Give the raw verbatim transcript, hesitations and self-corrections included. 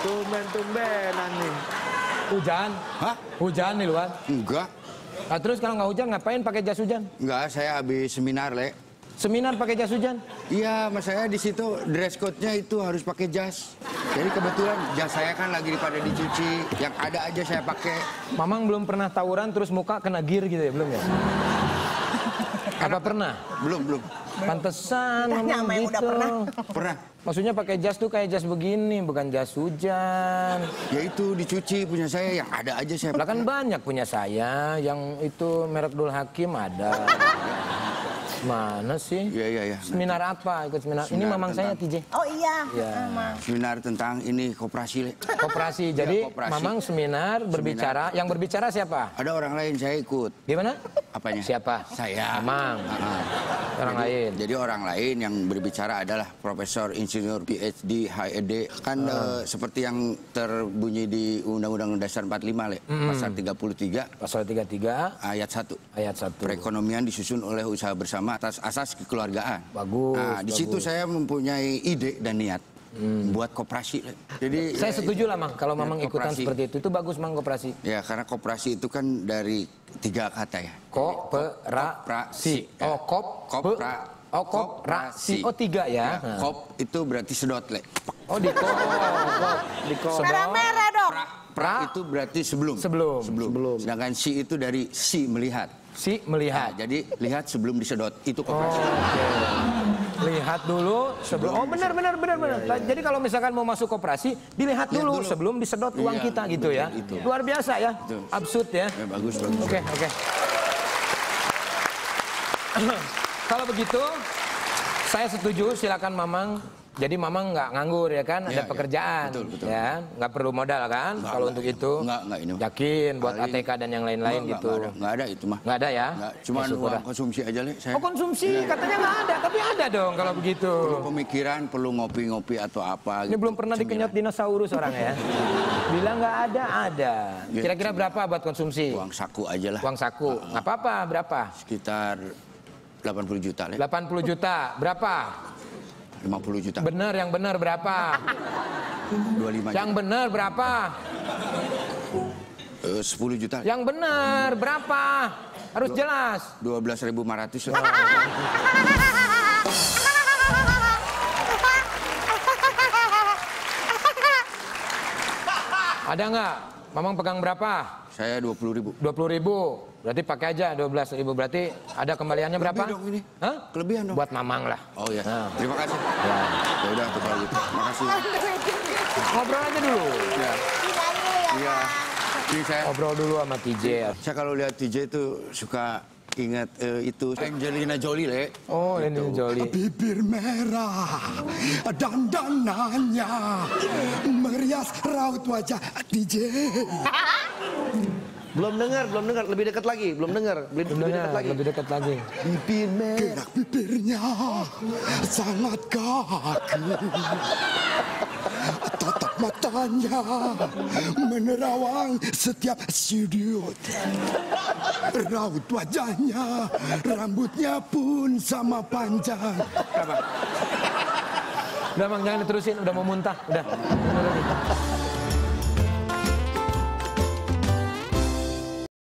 Tumben-tumbenan nih. Hujan? Hah? Hujan di luar? Enggak. Nah, terus kalau nggak hujan ngapain pakai jas hujan? Enggak, saya habis seminar, Le. Seminar pakai jas hujan? Iya, mas saya di situ dress code-nya itu harus pakai jas. Jadi kebetulan jas saya kan lagi pada dicuci, yang ada aja saya pakai. Mamang belum pernah tawuran terus muka kena gir gitu ya, belum ya? Apa pernah? Belum, belum. Pantesan Tanya Mamang sama yang gitu. udah pernah. Pernah. Maksudnya pakai jas tuh kayak jas begini, bukan jas hujan. Ya itu dicuci punya saya, yang ada aja saya Lah pakai. kan banyak punya saya, yang itu merek Dul Hakim ada. Mana sih? Iya, iya, iya. Seminar apa? Ikut seminar. Ini Seminar mamang saya, tentang- T J. Oh iya. Ya. Sama. Seminar tentang ini koperasi, Le. Koperasi. Jadi koperasi. mamang seminar berbicara. Yang berbicara siapa? Ada orang lain saya ikut. Gimana? Apanya? Siapa? Saya. Mamang. Ah, Orang jadi, lain. Jadi orang lain yang berbicara adalah Profesor Insinyur P H D H E D. Kan eh, seperti yang terbunyi di Undang-Undang Dasar empat puluh lima, Le. Pasal tiga puluh tiga Pasal tiga puluh tiga ayat satu. ayat satu. Perekonomian disusun oleh usaha bersama atas asas kekeluargaan. Bagus. Nah, di situ bagus. saya mempunyai ide dan niat buat koperasi, Le. Jadi Saya ya, setuju lah, Mang. Kalau ya, mamang ikutan koperasi. seperti itu, itu bagus, Mang, koperasi. Ya, karena koperasi itu kan dari tiga kata ya. Koperasi. Ya. Oh, kop. Kopra. Oh, koperasi. Oh, tiga ya. Ya, kop itu berarti sedot, Le. Oh, di kop. Kop. Di kop. Merah-merah dong. Pra, pra Pra. itu berarti sebelum. Sebelum. Sebelum. Sebelum. Sedangkan si itu dari si melihat. Si Nah, melihat. jadi lihat sebelum disedot. Itu Oh, koperasi. oke. Lihat dulu sebelum. Oh, benar benar benar benar. Jadi kalau misalkan mau masuk koperasi, dilihat Lihat dulu, dulu. sebelum disedot uang Iya, kita gitu ya. betul, itu. Luar biasa ya. Betul. Absurd ya. Ya, bagus, bagus. Oke, oke. Kalau begitu, saya setuju. Silakan Mamang. Jadi Mamang nggak nganggur ya kan? Ada Iya, iya. pekerjaan, Betul, betul. ya. Nggak perlu modal kan? Nggak, Kalau nggak, untuk iya. itu. Nggak, nggak ini. Yakin buat Paling- A T K dan yang lain-lain Nggak, gitu. Nggak ada, nggak ada itu mah. Nggak ada ya? Nggak, cuma Ya, syukur uang dah. konsumsi aja, Le. Saya Oh, konsumsi, katanya nggak ada, tapi ada dong kalau begitu. perlu pemikiran, perlu ngopi-ngopi atau apa. Ini gitu. belum pernah dikenyot dinosaurus orang ya. Bilang nggak ada, ada. Kira-kira berapa buat konsumsi? Uang saku aja lah. Uang saku. Nggak apa-apa, berapa? Sekitar delapan puluh juta, Le. delapan puluh juta. Berapa? lima puluh juta. Benar, yang benar berapa? dua puluh lima Yang juta. benar berapa? Eh, sepuluh juta. Le. Yang benar berapa? Harus jelas. dua belas ribu lima ratus. Le. Ada nggak? Mamang pegang berapa? Saya dua puluh ribu. dua puluh ribu. Berarti pakai aja dua belas ribu. Berarti ada kembaliannya berapa? Lebih dong ini. Hah? Kelebihan dong. Buat Mamang lah. Oh iya. Nah. Terima kasih. Ya. Ya udah tuh kalau gitu. Makasih. Ngobrol aja dulu. Ya. Iya. Ini saya Ngobrol dulu sama T J. saya kalau lihat T J itu suka ingat eh, itu Angelina Jolie, Le. Oh, ini Jolie. Bibir merah, dandanannya merias raut wajah D J. Belum dengar, belum dengar. Lebih dekat lagi, belum dengar. Lebih, lebih dekat Benar, lagi. lebih dekat lagi. Bibir merah. Gerak bibirnya sangat kaku. Tatap matanya menerawang setiap sudut. Raut wajahnya, rambutnya pun sama panjang. Udah, Mang, jangan diterusin. Udah mau muntah. Udah.